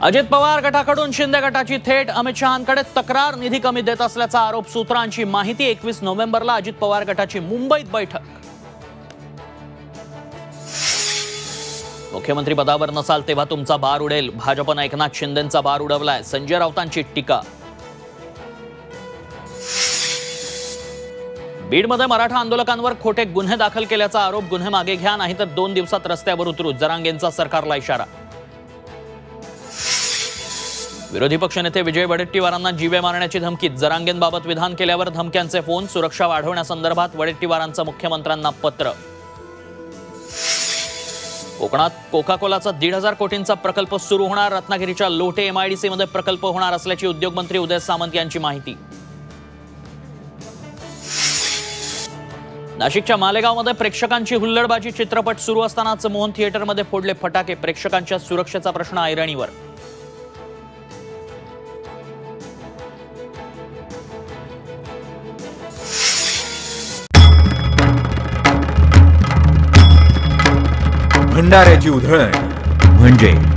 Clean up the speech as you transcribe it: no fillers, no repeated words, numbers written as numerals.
अजित पवार गटाकडून शिंदे गटाची थेट अमित शहांकडे तक्रार, निधी कमी देत असल्याचा आरोप, सूत्रांची माहिती। 21 नोव्हेंबरला अजित पवार गटाची मुंबईत बैठक। मुख्यमंत्री पदावर नसाल तेव्हा तुमचा बार उडेल, भाजपने एकनाथ शिंदेंचा बार उडवलाय, संजय राऊतांची टीका। बीडमध्ये मराठा आंदोलकांवर खोटे गुन्हे दाखल केल्याचा आरोप, गुन्हे मागे घ्या नाहीतर 2 दिवसात रस्त्यावर उतरू, जरांगेंचा सरकारला इशारा। विरोधी पक्षनेते विजय वडेट्टीवारांना जीवे मारण्याची धमकी, जरांगेंबाबत विधान केल्यावर धमक्यांचे फोन, सुरक्षा वाढवण्यासंदर्भात वडेट्टीवारांचं मुख्यमंत्र्यांना पत्र। कोकणात कोका कोलाचा 1,500 कोटींचा प्रकल्प सुरू होणार, रत्नागिरीच्या लोटे MIDC मध्ये प्रकल्प होणार असल्याची उद्योगमंत्री उदय सामंत यांची माहिती। नाशिकच्या मालेगावमध्ये प्रेक्षकांची हुल्लडबाजी, चित्रपट सुरू असतानाच मोहन थिएटरमध्ये फोडले फटाके, प्रेक्षकांच्या सुरक्षेचा प्रश्न ऐरणीवर। भंडाऱ्याची उधळण म्हणजे